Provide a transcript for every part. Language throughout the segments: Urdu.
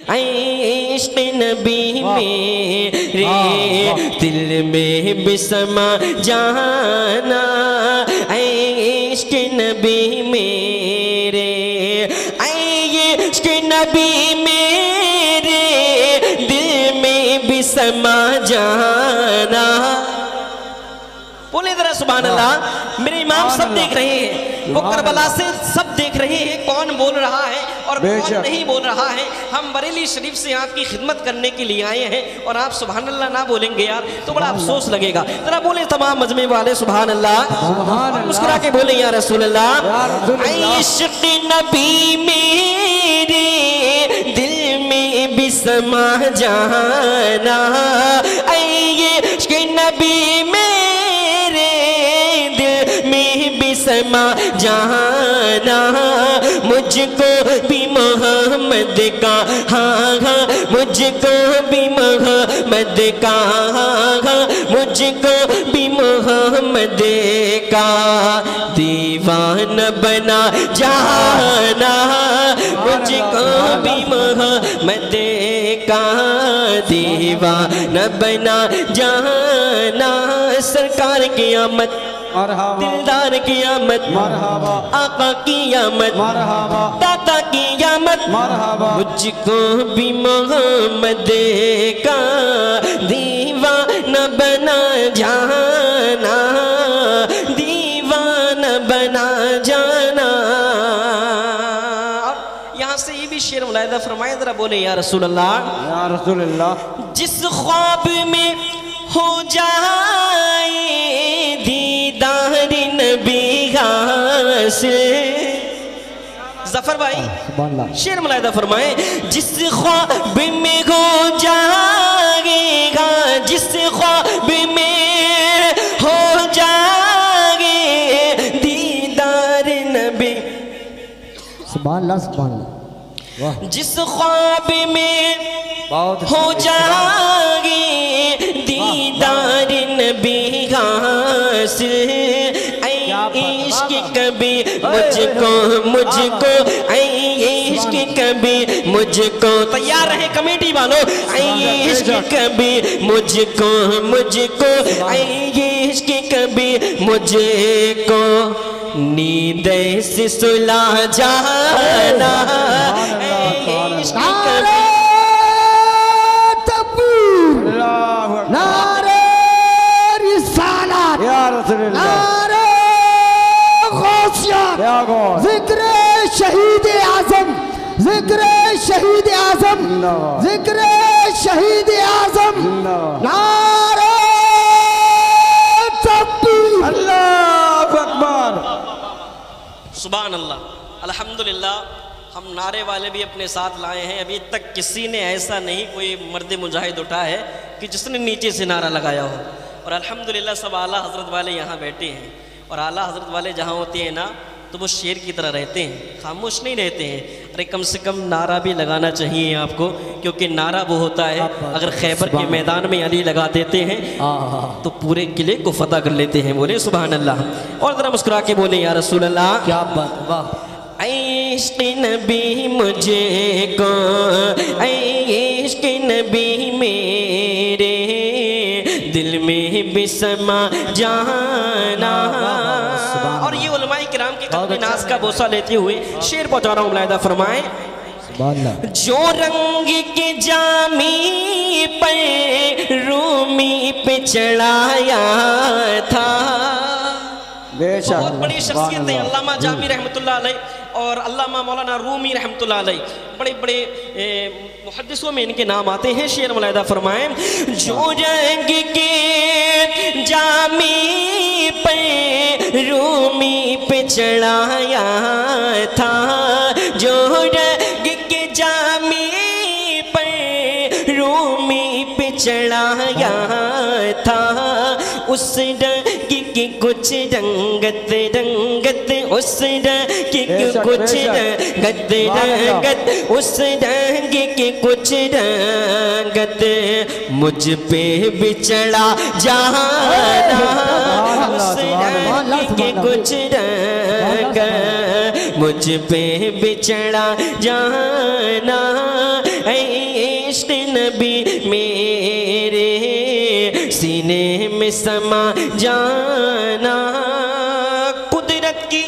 عشق نبی میرے دل میں بھی سما جانا، عشق نبی میرے، عشق نبی میرے دل میں بھی سما جانا۔ بولے ذرا سبحان اللہ۔ میرے امام سب دیکھ رہے ہیں، وہ کربلا سے سب دیکھ رہے ہیں کون بول رہا ہے اور کون نہیں بول رہا ہے۔ ہم بریلی شریف سے آپ کی خدمت کرنے کے لیے آئے ہیں اور آپ سبحان اللہ نہ بولیں گے یار تو بڑا افسوس لگے گا۔ ذرا بولے تمام مجمع والے سبحان اللہ، اور مسکرا کے بولیں یا رسول اللہ۔ عشق نبی میرے دل میں بھی سما جانا، عشق نبی میرے دل میں بھی سما جانا، مجھ کو بھی محمد کا ہاں، مجھ کو بھی محمد کا ہاں، مجھ کو بھی محمد کا دیوانہ بنا جانا، مجھ کو بھی محمد کا دیوانہ بنا جانا۔ سرکار کی آمد، دلدار کی آمد، آقا کی آمد، داتا کی آمد، مجھ کو بھی محمد کا دیوانہ بنا جانا، دیوانہ بنا جانا۔ یہاں سے یہ بھی شعر ملاحظہ فرمائے، ذرا بولے یا رسول اللہ، یا رسول اللہ۔ جس خواب میں ہو جائے دیدار نبی حاصل، ظفر بھائی شعر ملاحظہ فرمائیں، جس خواب میں ہو جائے گا، جس خواب میں ہو جائے دیدار نبی، سبحان اللہ سبحان اللہ، جس خواب میں ہو جائے دیدار نبی حاصل، اے عشق کبھی مجھ کو، اے عشق کبھی مجھ کو، تیار رہے کمیٹی والوں، اے عشق کبھی مجھ کو، اے عشق کبھی مجھ کو نیند سے سلا جانا، اے عشق کبھی نعرہ رسالت، نعرہ غوثیت، ذکر شہید اعظم، ذکر شہید اعظم، ذکر شہید اعظم، نعرہ تکبیر، اللہ اکبر، سبحان اللہ، الحمدللہ۔ ہم نعرے والے بھی اپنے ساتھ لائے ہیں، ابھی تک کسی نے ایسا نہیں کوئی مرد مجاہد اٹھا ہے کہ جس نے نیچے سے نعرہ لگایا ہو، اور الحمدللہ سب اعلیٰ حضرت والے یہاں بیٹھے ہیں، اور اعلیٰ حضرت والے جہاں ہوتے ہیں نا تو وہ شیر کی طرح رہتے ہیں، خاموش نہیں رہتے ہیں۔ ارے کم سے کم نعرہ بھی لگانا چاہیے آپ کو، کیونکہ نعرہ وہ ہوتا ہے اگر خیبر کے میدان میں علی لگا دیتے ہیں تو پورے قلعے کو فتح کر لیتے ہیں۔ بولے سبحان اللہ، اور ذرا مسکرا کے بولے یا رسول اللہ۔ کیا بات، واہ۔ عشق نبی مجھے کو، عشق نبی میرے دل میں بھی سما جانا۔ اور یہ علماء کرام کے قلب ناز کا بوسہ لیتے ہوئے شعر پہنچا رہا ہوں، ملاحظہ فرمائیں۔ جو رنگ کے جامی پر رومی پہ چڑھایا تھا، بہت بڑی شخصیت ہیں علامہ جامی رحمۃ اللہ علیہ اور علامہ مولانا رومی رحمۃ اللہ علیہ، بڑے بڑے محدثوں میں ان کے نام آتے ہیں۔ شعر ملاحظہ فرمائیں، جو رنگ کے جامی پہ رومی پہ چڑھایا تھا، جو رنگ کے جامی پہ رومی پہ چڑھایا تھا، اس رنگ کی کچھ رنگت رنگت، اس رنگ کی کچھ رنگت رنگت، اس رنگ کی کچھ رنگت مجھ پہ بھی چڑھا جانا، اس رنگ کی کچھ رنگت مجھ پہ بچھڑا جانا اے عشق نبی میرے سینے میں سما جانا قدرت کی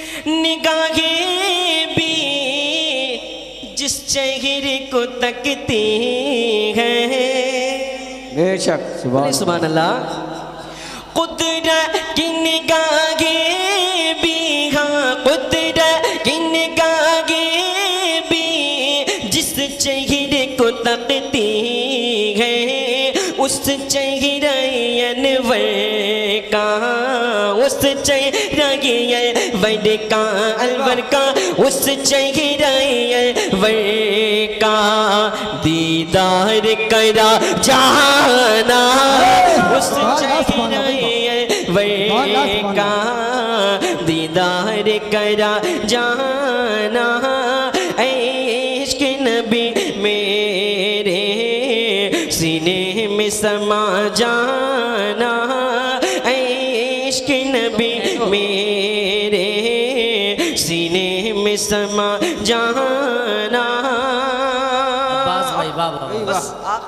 نگاہیں بھی جس چہرے کو تکتی ہیں بے شک سبحان اللہ قدرت کی نگاہیں بھی ہاں قدرت کی نگاہیں بھی جس چہرے کو تکتی ہیں اس چہرہ انور کا اس چہرہ انور کا الور کا اس چہرہ انور کا دیدار کرا جانا اس چہرہ انور کا دیدار کرا جانا اے عشق نبی میرے سینے میں سما جانا اے عشق نبی میرے سینے میں سما جانا عباس بھائی بابا